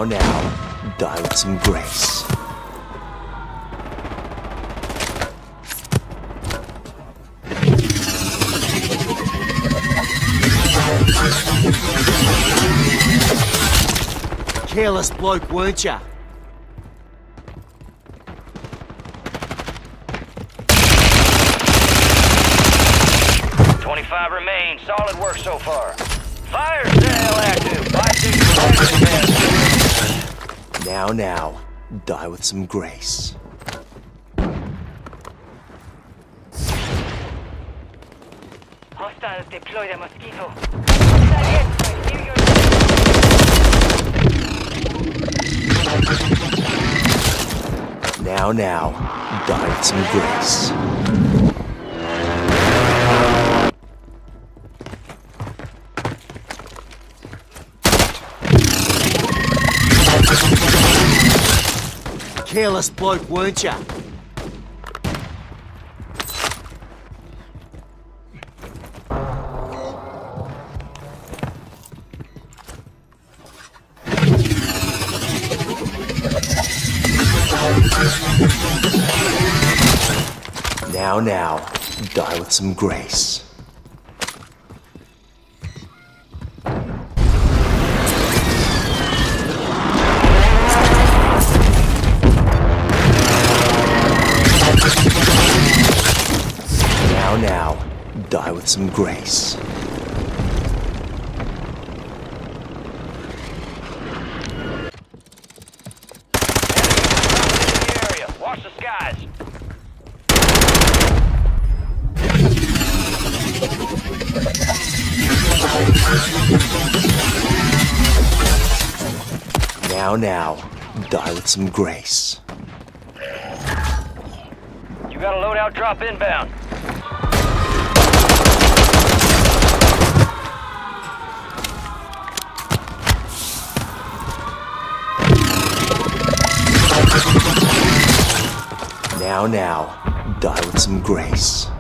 Now, die with some grace. Careless bloke, weren't ya? Remain. Solid work so far. Fire sale active. 5-6 Now, die with some grace. Hostiles deploy the mosquito. Now, die with some grace. Careless bloke, weren't ya? Now, die with some grace. Now, die with some grace. Watch the skies. Now, die with some grace. You got a loadout drop inbound. Now, die with some grace.